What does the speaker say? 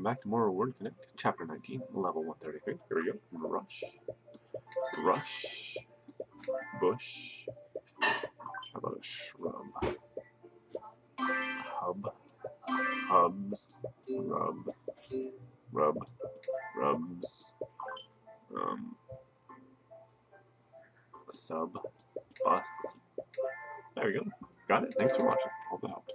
back to more Word Connect, Chapter 19, Level 133. Here we go. Rush, rush, bush. How about a shrub? Hub, hubs, rub, rub, rubs. A sub, bus. There we go. Got it. Thanks for watching. Hope it helped.